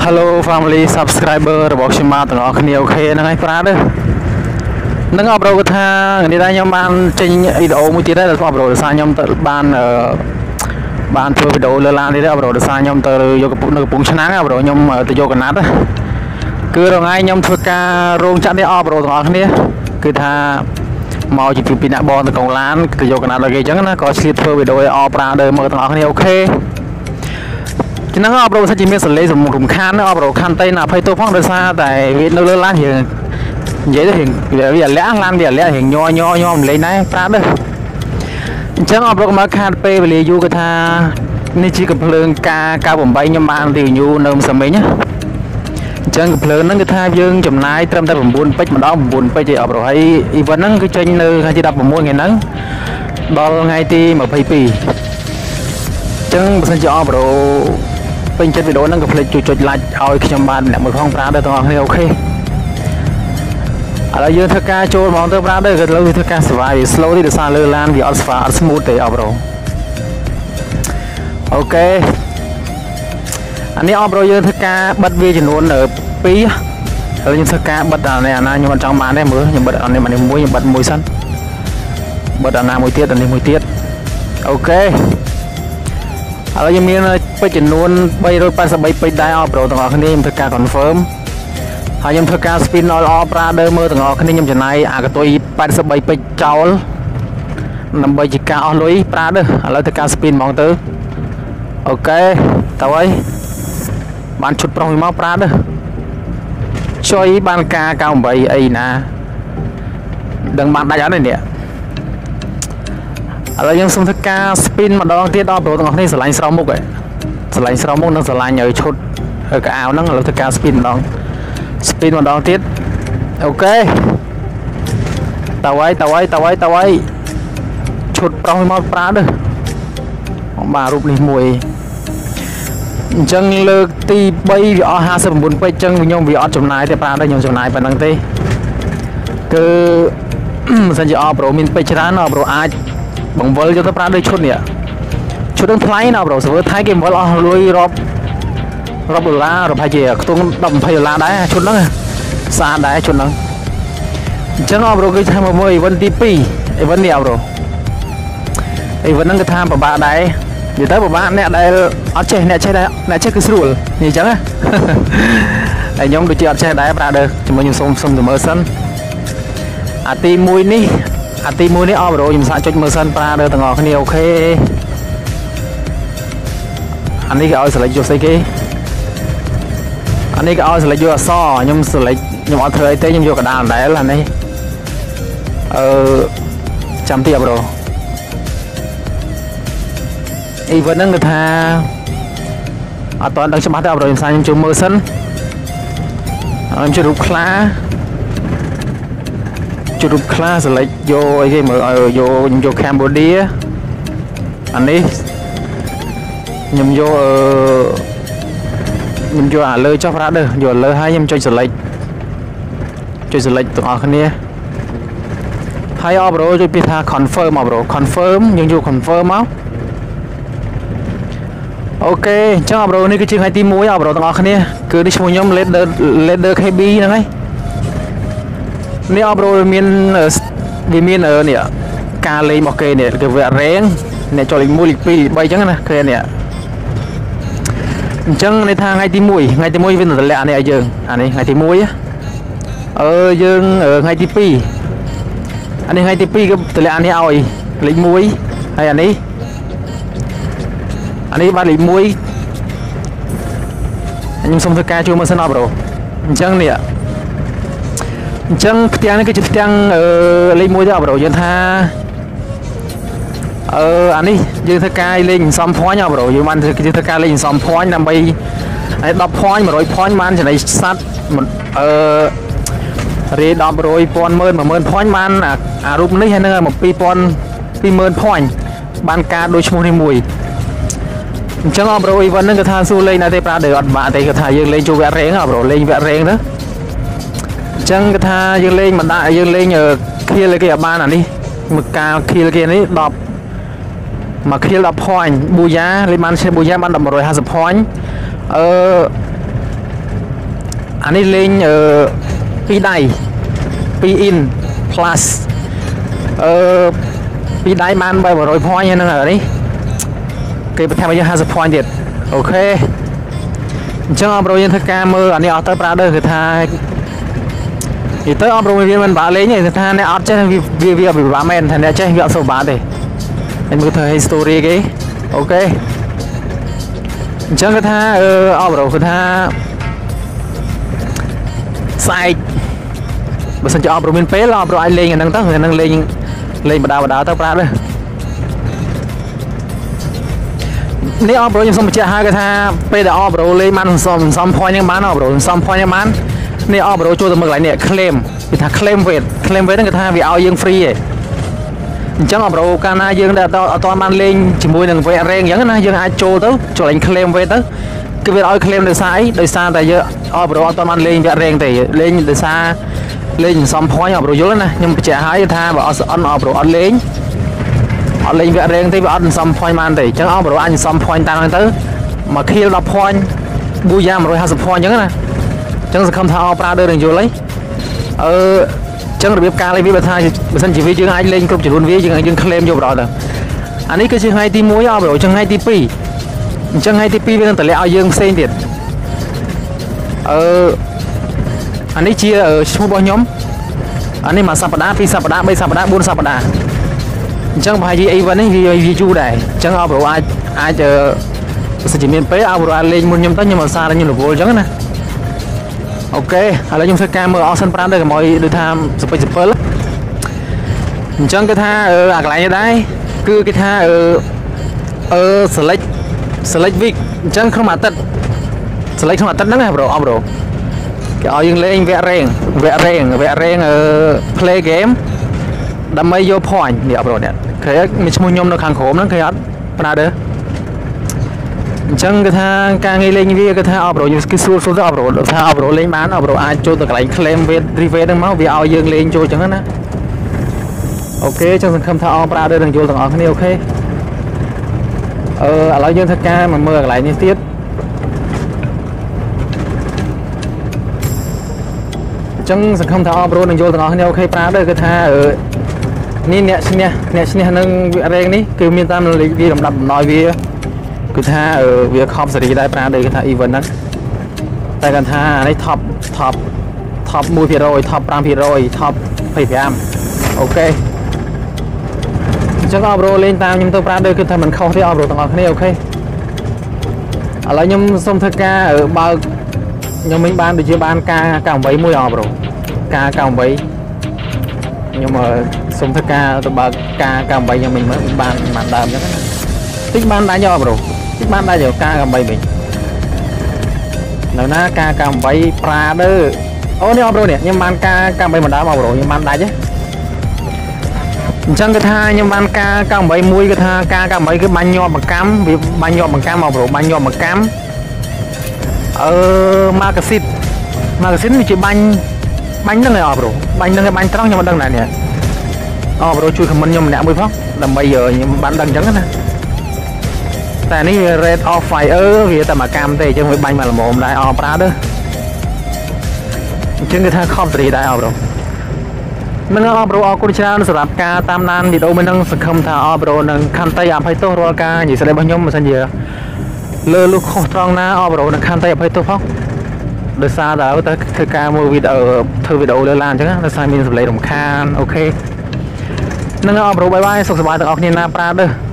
Hello family subscriber របស់ខ្ញុំមកទាំងអស់គ្នាអូខេហ្នឹងហើយប្រាទេនឹងអបរោថានេះដែរខ្ញុំបានចេញវីដេអូមួយទៀតដែរអបរោដោយសារខ្ញុំទៅបានធ្វើវីដេអូលើឡាននេះដែរអបរោដោយសារខ្ញុំទៅយកនៅកំពង់ឆ្នាំងអបរោខ្ញុំទៅយកកណាត់គឺរងថ្ងៃខ្ញុំធ្វើការរោងចក្រនេះអបរោទាំងអស់គ្នាគឺថាមកជាពីអ្នកបងទៅកងឡានទៅយកកណាត់ឲ្យគេអញ្ចឹងណាក៏ឆ្លៀតធ្វើវីដេអូឲ្យអប្រាដើមើលទាំងអស់គ្នាអូខេចឹងអបរោសាច់ជាមានសលេងរំខានអបរោខានតៃណាភ័យទោសផងដោយសារតែវានៅលើឡានយើងនិយាយទៅរៀងវាលាក់ឡានវាលាក់រៀងញ័រលេងដែរប្រាប់ទៅអញ្ចឹងអបរោមកខាតពេលវេលាយូរគាត់ថានេះជាកំភ្លើងការ98ខ្ញុំបានរីវនៅម្សិលមិញណាអញ្ចឹងកំភ្លើងហ្នឹងគឺថាយើងចំណាយត្រឹមតែ9ពេជ្រម្ដង9ពេជ្រឯអបរោហើយអ៊ីវ៉ាន់ហ្នឹងគឺចេញនៅថ្ងៃទី16ថ្ងៃហ្នឹងដល់ថ្ងៃទី22អញ្ចឹងបើសិនជាអបរោពេញចិត្តវីដេអូហ្នឹងក៏ភ្លេចជួយចុច like ឲ្យខ្ញុំបានម្នាក់មួយផងប្រាដែរទាំងអស់គ្នាអូខេឥឡូវយើងធ្វើការចូលហ្មងទៅប្រាដែរក៏លើធ្វើការសេវាវា slow ទេដោយសារលើឡានវាអត់ស្វាអត់ smooth ទេអបរោអូខេអានេះអបរោយើងធ្វើការបិទវាចំនួន2ហើយខ្ញុំធ្វើការបិទអានេះអាណាខ្ញុំអត់ចង់បានទេមើលខ្ញុំបិទអានេះមួយខ្ញុំបិទមួយសិនបិទអាណាមួយទៀតអានេះមួយទៀតអូខេឥឡូវយើងមានពេជ្រចំនួន383ពេជ្រដែរអបរោទាំងអស់គ្នាខ្ញុំធ្វើការ confirm ហើយខ្ញុំធ្វើការ spin ឲ្យល្អប្រាដើមើលទាំងអស់គ្នាខ្ញុំចំណាយអាកតុយ83ពេជ្រចោលដើម្បីជាការអស់លុយប្រាដើឥឡូវធ្វើការ spin ហ្មងទៅអូខេទៅហើយបានឈុតប្រុសមកប្រាដើចុយបានការ98អីណាដឹងបានដាច់អត់ទេនេះឥឡូវយើងសូមធ្វើការ spin ម្ដងទៀតដល់បងប្អូនទាំងអស់គ្នាស្រឡាញ់ស្រោមមុខឯងស្រឡាញ់ស្រោមមុខនិងស្រឡាញ់ឲ្យឈុតកៅអៅហ្នឹងឥឡូវធ្វើការ spin ម្ដងទៀតអូខេតើហើយឈុតប្រុសមកប្រាទៅបាទរូបនេះមួយអញ្ចឹងលើកទី3វាអស់59ពេជ្រអញ្ចឹងខ្ញុំវាអត់ចំណាយទេប្រាទៅខ្ញុំចំណាយប៉ុណ្្នឹងទេគឺមិនសិនជាអបរោមានពេជ្រច្រើនអបរោអាចបង្វិលយកទៅប្រាដូចឈុតនេះឈុតនឹងថ្លៃណាស់ប្រូសើថៃគេបង្វិលអស់លុយរាប់ដុល្លារប្រហែលជាខ្ទង់10-20ដុល្លារដែរឈុតហ្នឹងស្អាតដែរឈុតហ្នឹងអញ្ចឹងអប្រូគឺថាមកមើលអីវិនទី2អីវិននេះអប្រូអីវិនហ្នឹងគឺថាពិបាកដែរនិយាយទៅពិបាកអ្នកដែលអត់ចេះអ្នកចេះដែរអ្នកចេះគឺស្រួលនិយាយអញ្ចឹងណាហើយខ្ញុំដូចជាអត់ចេះដែរប្រាដើជាមួយខ្ញុំសុំទៅមើលសិនអាទី1នេះអបរោខ្ញុំសាកចុចមើលសិនប្រាដើទាំងអស់គ្នាអូខេអានេះគេឲ្យ select យកស្អីគេអានេះគេឲ្យ select យកអក្សរខ្ញុំ select ខ្ញុំអត់ធ្វើអីទេខ្ញុំយកកណ្ដាលដែរអានេះចាំទីអបរោអីវិញហ្នឹងគឺថាអត់តដឹងច្បាស់ទេអបរោខ្ញុំសាកខ្ញុំជួយមើលសិនខ្ញុំជួយរូបខ្លាselect យកអីគេមើលឲ្យយក Cambodia អានេះខ្ញុំយកអាលើចុះប្រាដើយកលើហើយខ្ញុំចុច select ទាំងអស់គ្នាហើយអបរោជួយពីថា confirm អបរោ confirm យើងយក confirm មកអូខេអញ្ចឹងអបរោនេះគឺជាថ្ងៃទី1អបរោទាំងអស់គ្នាគឺនេះឈ្មោះខ្ញុំ leader KB ហ្នឹងហើយនេះអបរោមាននេះការលេងរបស់គេនេះគឺវារេងអ្នកចូលលេខ1លេខ2លេខ3អញ្ចឹងណាគេនេះអញ្ចឹងនៅថាថ្ងៃទី1វាតម្លាក់អានេះឲ្យយើងអានេះថ្ងៃទី1យើងថ្ងៃទី2អានេះថ្ងៃទី2គឺតម្លាក់អានេះឲ្យលេខ1ហើយអានេះបាទលេខ1ខ្ញុំសូមធ្វើការជួយមើលសិនអបរោអញ្ចឹងនេះផ្ទាំងនេះគឺជាផ្ទាំងលេខ1ទេអបរោយើងថាអានេះយើងធ្វើការលេងសំភ័ញអបរោយើងបានធ្វើការលេងសំភ័ញដើម្បីឲ្យ10ភ័ញ100ភ័ញបានចំណៃសัตว์រេ10 100 10,000 10000ភ័ញបានអារូបនេះហើយនឹង2000ភ័ញបានការដូចឈ្មោះនេះមួយអញ្ចឹងអបរោអីវ៉ាន់ហ្នឹងគឺថាសួរលេងដែរទេប្រាដើអត់បាក់ទេគឺថាយើងលេងចូលវគ្គរេងអបរោលេងវគ្គរេងទៅអញ្ចឹងគឺថាយើងលេងមិនដាក់យើងលេងឃៀលគេឲ្យបានអានេះមួយការឃៀលគេនេះ10មកឃីល10 point ប៊ូយ៉ាលេខបានឈ្មោះប៊ូយ៉ាបាន1150 point anh ấy lên pi đáy pi in plus pi đáy man bay vào rồi point như nào đấy cái bậc thang bây giờ 20 pointទៀតអូខេអញ្ចឹងអបរយើងធ្វើការមើលអានេះអត់ទៅប្រាដឺគឺថានិយាយទៅអបរវាមិនបាក់លេងទេគឺថាអ្នកអត់ចេះវាពិបាកមែនថាអ្នកចេះវាអត់សូវបាក់ទេហើយមើលធ្វើ history គេអូខេអញ្ចឹងគឺថាអបរគឺថាស្អែកបើសិនជាអបរមានពេលអបរអាចលេងអាហ្នឹងទៅអាហ្នឹងលេងបដាទៅប្រាដឺនេះអបរខ្ញុំសូមបញ្ជាក់ឲ្យគេថាពេលដែលអបរលេងបានសំ point ហ្នឹងបានអបរសំ point ហ្នឹងបាននេះអបរចូលទៅមើលកន្លែងនេះ claim គេថា claim weight ហ្នឹងគេថាវាឲ្យយើង free ឯងអញ្ចឹងអបរកាលណាយើងដែលអត់បានលេងជាមួយនឹង weight rank អញ្ចឹងណាយើងអាចចូលទៅចូលលេង claim weight ទៅគឺវាឲ្យ claim ដោយសារអីដោយសារតែយើងអបរអត់បានលេង weight rank ទេលេងដោយសារលេងសំ point អបរយល់ណាខ្ញុំបញ្ជាក់ឲ្យថាបើអត់អបរអត់លេងអត់លេងវាក់រេងទេវាអត់សំ point បានទេអញ្ចឹងអបរអញសំ point តាមហ្នឹងទៅមក kill 10 point ប៊ូយ៉ា150 point អញ្ចឹងណាអញ្ចឹងសង្ឃឹមថាអប្រាដឺនឹងយល់ហើយអញ្ចឹងរបៀបការលេងវាបើថាបើសិនជាវាយើងអាចលេងគ្រប់ចំនួនវាយើង claim យកបរទៅអានេះគឺជាថ្ងៃទី1អបរអញ្ចឹងថ្ងៃទី2អញ្ចឹងថ្ងៃទី2វានឹងតម្លាក់ឲ្យយើងផ្សេងទៀតអានេះជាឈ្មោះរបស់ខ្ញុំអានេះមួយសប្តាហ៍2សប្តាហ៍3សប្តាហ៍4សប្តាហ៍អញ្ចឹងប្រហែលជា event នេះវាយូរដែរអញ្ចឹងអបរអាចបើសិនជាមានពេលអបរអាចលេងមុនខ្ញុំទៅខ្ញុំអត់សារខ្ញុំរវល់អញ្ចឹងណាអូខេឥឡូវខ្ញុំធ្វើការមើលអស់សិន5ទៅកុំឲ្យដូចថាសពេចសពិលអញ្ចឹងគេថាអាកន្លែងនេះដែរគឺគេថាselect week អញ្ចឹងក្នុងអាទិត្យ select ក្នុងអាទិត្យហ្នឹងណាអបរគេឲ្យយើងលេងវគ្គរេង play game ដើម្បីយក point នេះអបរនេះឃើញមានឈ្មោះខ្ញុំនៅខាងក្រោមហ្នឹងឃើញអត់បណ្ណាដែរអញ្ចឹងគេថាការងារលេងវាគេថាអបរយើងគឺសួរទៅអបរថាអបរលេងបានអបរអាចចូលទៅកន្លែង claim weight revet ហ្នឹងមកវាឲ្យយើងលេងចូលអញ្ចឹងណាអូខេអញ្ចឹងសង្ឃឹមថាអប្រាដែរនឹងយល់ទាំងអស់គ្នាអូខេឥឡូវយើងធ្វើការមកមើលកន្លែងនេះទៀតអញ្ចឹងសង្ឃឹមថាអបរនឹងយល់ទាំងអស់គ្នាអូខេប្រាដែរគឺថានេះអ្នកឈ្នះនឹងវារេងនេះគឺមានតាមវាលំដាប់បំណយវាគឺថាវាខប់សេរីដែរប្រាដែរគឺថា event ហ្នឹងតែគាត់ថានេះ top 1% top 5% top 25អូខេអញ្ចឹងអបរលេងតាមខ្ញុំទៅប្រាដែរគឺថាមិនខុសទេអបរទាំងអស់គ្នាអូខេឥឡូវខ្ញុំសូមធ្វើការបើកខ្ញុំមិញបានដូចជាបានការ98មួយអបរការ98ខ្ញុំសូមធ្វើការទៅបើកការ98យ៉ាងមិញមើលបានដើមអញ្ចឹងណាតិចបានដែរយកប្រូតិចបានដែរយកការ98វិញនៅណាការ98ប្រាដើអូនេះអប្រូនេះខ្ញុំបានការ98ម្ដងអប្រូខ្ញុំបានដាច់ទេអញ្ចឹងគេថាខ្ញុំបានការ98មួយគេថាការ98គឺបាញ់ញាប់បង្កម្មវាបាញ់ញាប់បង្កម្មអប្រូបាញ់ញាប់បង្កម្មម៉ាកាស៊ីតវាជាបាញ់ហ្នឹងឯងអប្រូបាញ់ហ្នឹងឯងបាញ់ត្រង់ខ្ញុំមិនដឹងណានេះអប្រូជួយ comment ខ្ញុំម្នាក់មួយផងដើម្បីខ្ញុំបានដឹងអញ្ចឹងណាតែនេះ rate of fire វាតែមួយកម្មទេអញ្ចឹងវាបាញ់មកល្មមដែរអប្រាទៅអញ្ចឹងគេថាខំសេរីដែរអប្រូនឹងអប្រូអរគុណច្រើនសម្រាប់ការតាមដានវីដេអូមួយនឹងសង្ឃឹមថាអប្រូនឹងខន្តីអភ័យទោសរាល់ការនិយាយស្ដីរបស់ខ្ញុំមិនសិនជាលើលុះខុសត្រង់ណាអប្រូនឹងខន្តីអភ័យទោសផងដោយសារតែធ្វើការមើលវីដេអូធ្វើវីដេអូលើឡានអញ្ចឹងដោយសារមានសម្លេងរំខានអូខេនឹងអប្រូបាយសុខសប្បាយទាំងអស់គ្នាណាប្រាទេ